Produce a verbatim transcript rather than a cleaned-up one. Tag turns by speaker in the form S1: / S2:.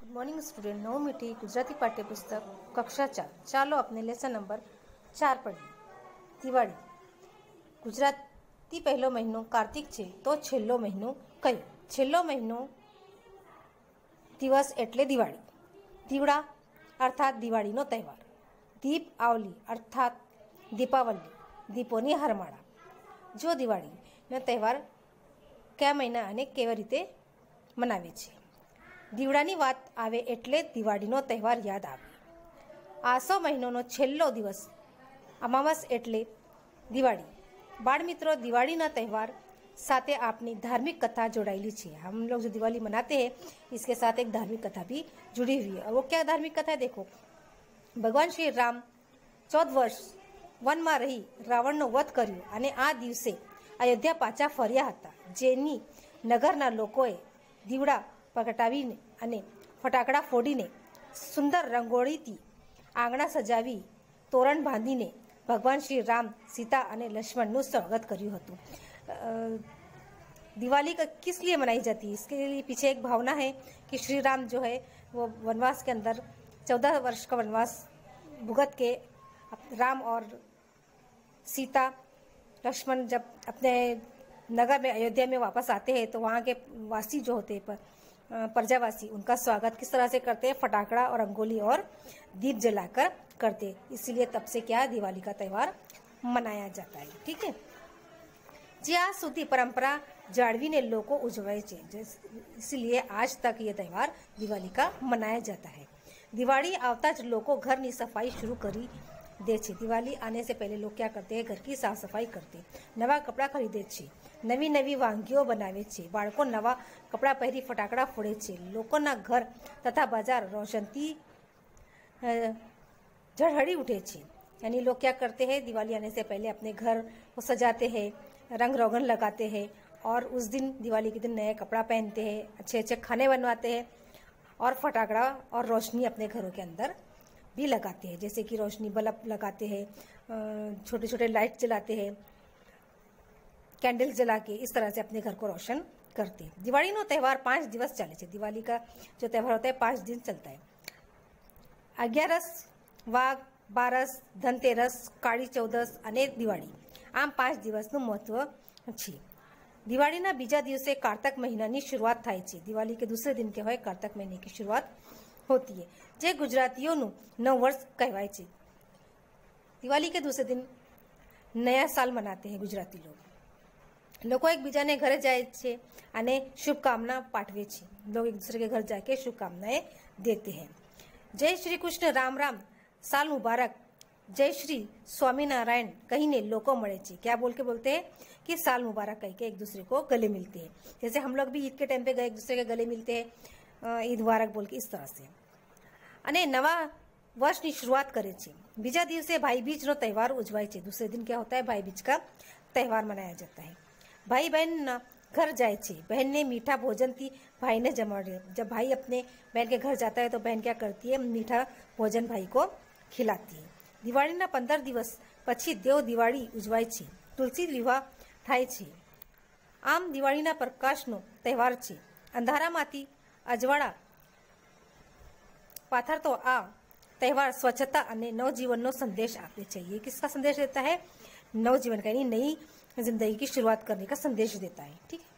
S1: Good morning student. नौ मीठी गुजराती पाठ्यपुस्तक कक्षा चार। ચાલો આપણે લેસન નંબર ચાર પढ़ીએ। દિવાળી। ગુજરાતી પહેલો મહિનો કાર્તિક છે તો છેલ્લો મહિનો કયો? છેલ્લો મહિનો દિવસ એટલે દિવાળી। દીવડા અર્થાત દિવાળીનો તહેવાર। દીપાવલી અર્થાત દીપાવલી, દીપોની હારમાળા। જો દિવાળીનો તહેવાર કયા મહિના અને કેવી રીતે મનાવે છે? દીવડાની વાત આવે એટલે દિવાળીનો તહેવાર યાદ આવે। આસો મહિનાનો છેલ્લો દિવસ અમાવસ એટલે દિવાળી। बाल मित्रों, दिवाली ना त्यौहार साथ अपनी धार्मिक कथा जोड़ाई है। हम लोग जो दिवाली मनाते हैं इसके साथ एक धार्मिक कथा भी जुड़ी हुई है। और वो क्या धार्मिक कथा है? देखो, भगवान श्री राम चौदह वर्ष वन में रही रावण नो वध कर्यो अने आ दिवसे अयोध्या पाछा फर्या हता। जेनी नगरना लोकोए दीवड़ा प्रगटावीने अने फटाकड़ा फोड़ीने सुंदर रंगोळीथी आंगणा सजावी तोरण बांधीने भगवान श्री राम, सीता और लक्ष्मण नु स्वागत कर्યું હતું। दिवाली का किस लिए मनाई जाती है? इसके लिए पीछे एक भावना है कि श्री राम जो है वो वनवास के अंदर चौदह वर्ष का वनवास भुगत के राम और सीता लक्ष्मण जब अपने नगर में अयोध्या में वापस आते हैं तो वहाँ के वासी जो होते हैं प्रजावासी उनका स्वागत किस तरह से करते हैं? फटाकड़ा और रंगोली और दीप जलाकर करते। इसीलिए तब से क्या दिवाली का त्यौहार मनाया जाता है। ठीक है, ज्यां सुधी परंपरा जाळवीने लोको उजवाय छे, इसलिए आज तक ये त्यौहार दिवाली का मनाया जाता है। दिवाली आवता ज लोको घरनी सफाई शुरू करी दे छे। दिवाली आने से पहले लोग क्या करते हैं? घर की साफ सफाई करते, नवा कपड़ा खरीदे छे, नवी नवी वांगीओ बनावे छे, बाळको नवा कपड़ा पहरी फटाकड़ा फोड़े छे। लोकोना घर तथा बाजार रोशनथी झड़हड़ी उठे छे। यानी लोग क्या करते हैं? दिवाली आने से पहले अपने घर को सजाते हैं, रंग रोगन लगाते हैं और उस दिन दिवाली के दिन नए कपड़ा पहनते हैं, अच्छे अच्छे खाने बनवाते हैं और फटाकड़ा और रोशनी अपने घरों के अंदर भी लगाते हैं। जैसे कि रोशनी बल्ब लगाते हैं, छोटे छोटे लाइट जलाते हैं, कैंडल जला के इस तरह से अपने घर को रोशन करते हैं। दिवाली नो त्यौहार पांच दिवस चले छे। दिवाली का जो त्यौहार होता है पांच दिन चलता है। अग्यारस, वाघ बारस, धनतेरस, काળી चौदस અને દિવાળી, આમ પાંચ દિવસનું મહત્વ છે। દિવાળીના બીજા દિવસે કારતક મહિનાની શરૂઆત થાય છે। દિવાળી के दूसरे दिन કહેવાય કારતક મહિને की शुरुआत होती है, જે ગુજરાતીઓનું નવ વર્ષ કહેવાય છે। દિવાળી के दूसरे दिन नया साल मनाते हैं गुजराती लोग। લોકો એકબીજાને ઘરે જાય છે અને શુભકામના પાઠવે છે। लोग एक दूसरे के घर जाके शुभकामनाएं देते हैं। जय श्री कृष्ण, राम राम, साल मुबारक, जय श्री स्वामीनारायण कहीने लोको मळे छे। क्या बोल के बोलते हैं? कि साल मुबारक कह के एक दूसरे को गले मिलते हैं। जैसे हम लोग भी ईद के टाइम पे गए एक दूसरे के गले मिलते हैं, ईद मुबारक बोल के, इस तरह से। अने नवा वर्ष की शुरुआत करे छे। बीजा दिवसे भाई बीज नो त्यौहार उजवाय छे। दूसरे दिन क्या होता है? भाई बीज का त्यौहार मनाया जाता है। भाई बहन घर जाए छे, बहन ने मीठा भोजन थी भाई ने जमाड़े। जब भाई अपने बहन के घर जाता है तो बहन क्या करती है? मीठा भोजन भाई को खिलाती है। दिवाળી ना पंदर दिवस पछी देव दिवाળી उजवाय छे, तुलसी विवाह थाय छे। आम दिवाળી ना प्रकाश नो त्यौहार छे। अंधारामांथी अजवाड़ा पाथरतो आ त्यौहार स्वच्छता अने नवजीवन नो संदेश आपे छे। ये किसका संदेश देता है? नवजीवन का, यानी नई जिंदगी की शुरुआत करने का संदेश देता है। ठीक है।